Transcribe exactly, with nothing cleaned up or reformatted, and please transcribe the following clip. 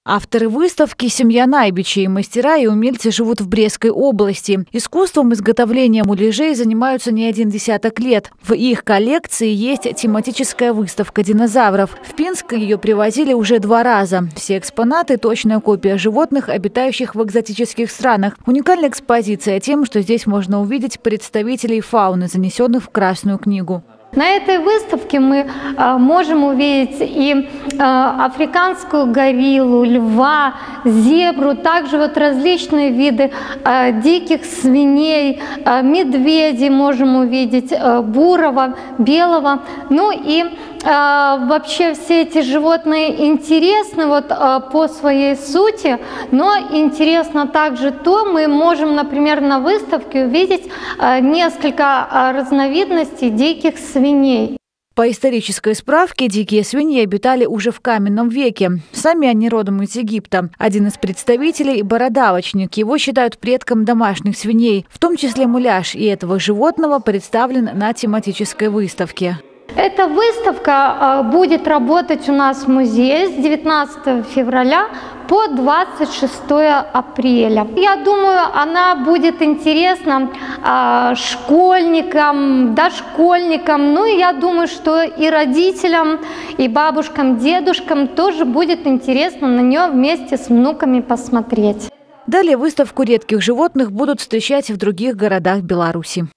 Авторы выставки – семья Найбичей. Мастера и умельцы живут в Брестской области. Искусством изготовления муляжей занимаются не один десяток лет. В их коллекции есть тематическая выставка динозавров. В Пинск ее привозили уже два раза. Все экспонаты – точная копия животных, обитающих в экзотических странах. Уникальная экспозиция тем, что здесь можно увидеть представителей фауны, занесенных в Красную книгу. На этой выставке мы э, можем увидеть и э, африканскую гориллу, льва, зебру, также вот различные виды э, диких свиней, э, медведей можем увидеть, э, бурого, белого. Ну и э, вообще все эти животные интересны вот, э, по своей сути, но интересно также то, мы можем, например, на выставке увидеть э, несколько э, разновидностей диких свиней. По исторической справке, дикие свиньи обитали уже в каменном веке. Сами они родом из Египта. Один из представителей – бородавочник. Его считают предком домашних свиней. В том числе муляж и этого животного представлен на тематической выставке. Эта выставка будет работать у нас в музее с девятнадцатого февраля по двадцать шестое апреля. Я думаю, она будет интересна школьникам, дошкольникам. Ну и я думаю, что и родителям, и бабушкам, дедушкам тоже будет интересно на нее вместе с внуками посмотреть. Далее выставку редких животных будут встречать в других городах Беларуси.